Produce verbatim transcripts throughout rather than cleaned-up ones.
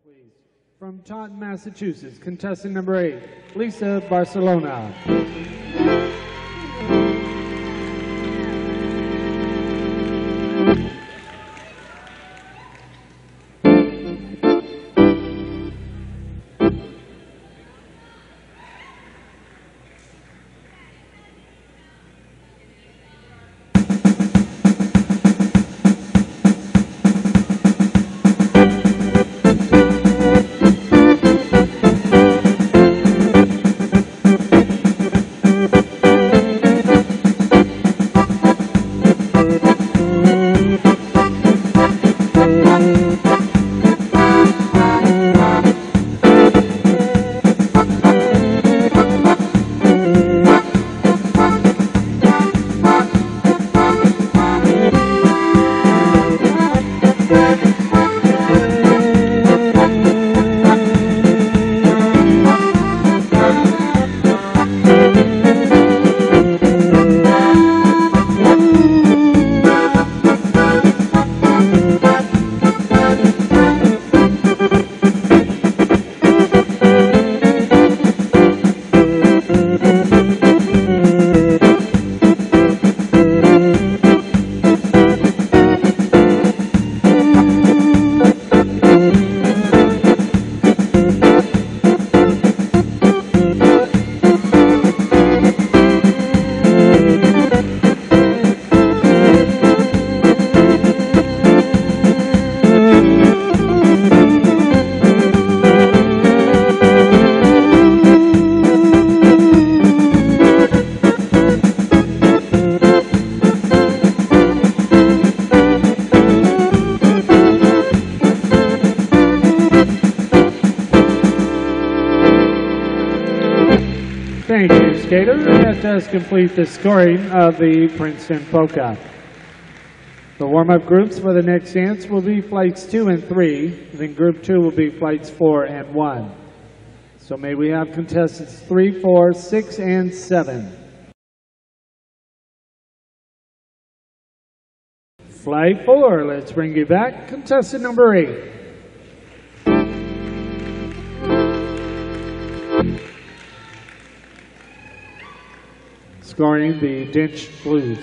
Please. From Taunton, Massachusetts, contestant number eight, Lisa Barcelona. Thank you, skater. That does complete the scoring of the Princeton Polka. The warm-up groups for the next dance will be flights two and three. Then group two will be flights four and one. So may we have contestants three, four, six, and seven. Flight four, let's bring you back. Contestant number eight. Scoring the Dinch Blues.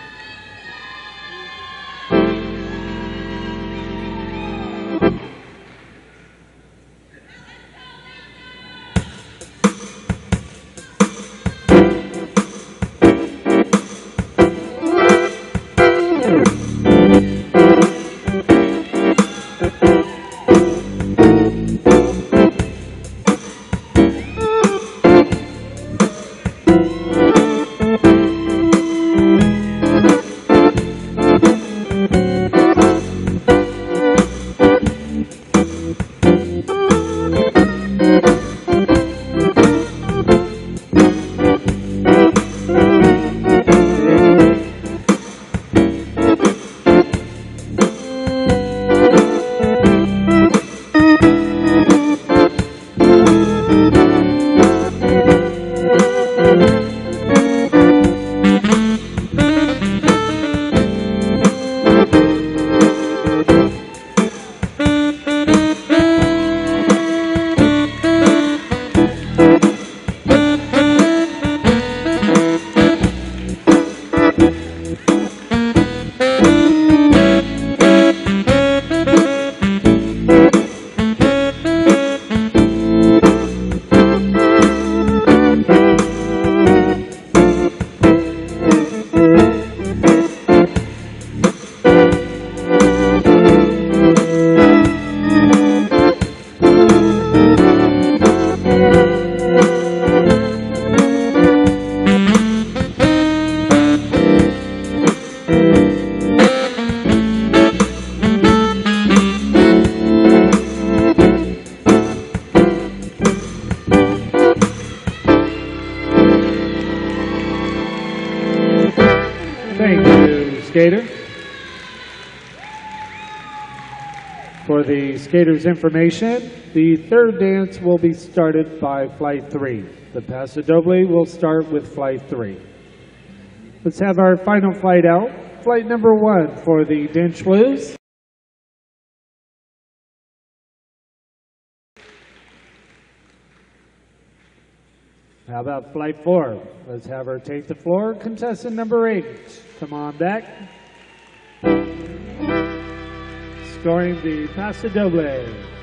Thank you, skater. For the skaters' information, the third dance will be started by flight three. The Paso Doble will start with flight three. Let's have our final flight out. Flight number one for the Dinch Blues. How about flight four? Let's have her take the floor. Contestant number eight, come on back. Scoring the Paso Doble.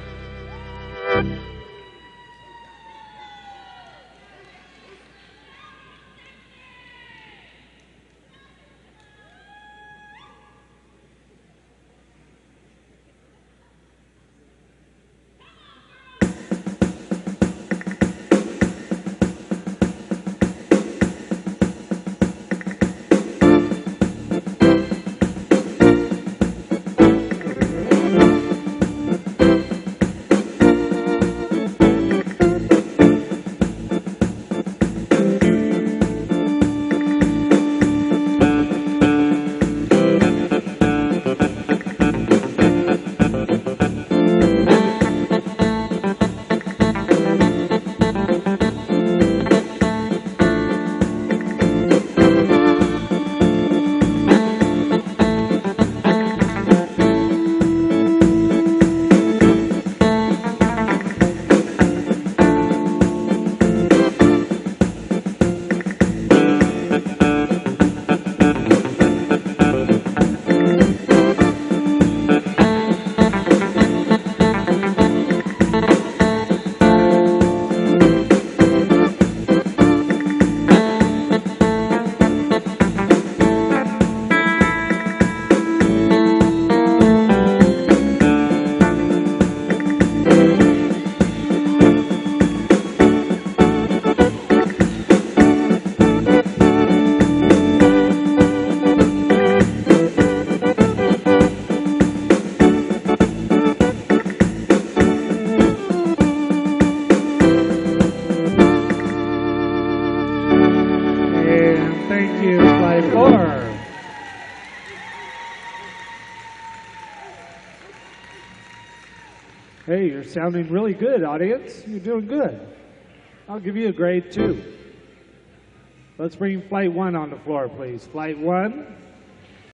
Hey, you're sounding really good, audience. You're doing good. I'll give you a grade two. Let's bring flight one on the floor, please. Flight one.